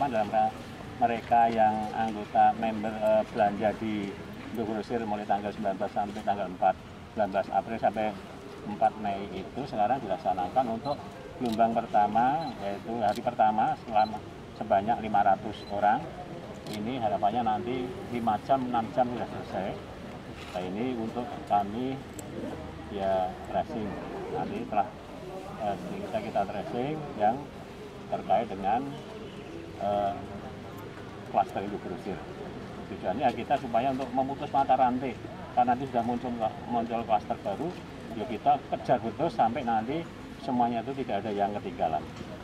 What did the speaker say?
harapan dalam mereka yang anggota member belanja di Indogrosir mulai tanggal 19 sampai tanggal 19 April sampai 4 Mei itu sekarang dilaksanakan untuk gelombang pertama, yaitu hari pertama selama sebanyak 500 orang. Ini harapannya nanti 5 jam, 6 jam sudah selesai. Nah, ini untuk kami ya tracing. Nanti telah kita tracing yang terkait dengan klaster Indogrosir. Tujuannya kita supaya untuk memutus mata rantai, karena nanti sudah muncul klaster baru, ya kita kejar betul sampai nanti semuanya itu tidak ada yang ketinggalan.